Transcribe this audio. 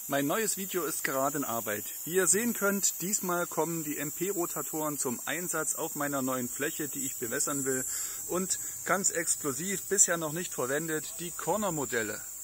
Mein neues Video ist gerade in Arbeit. Wie ihr sehen könnt, diesmal kommen die MP-Rotatoren zum Einsatz auf meiner neuen Fläche, die ich bewässern will. Und ganz exklusiv, bisher noch nicht verwendet, die Corner-Modelle.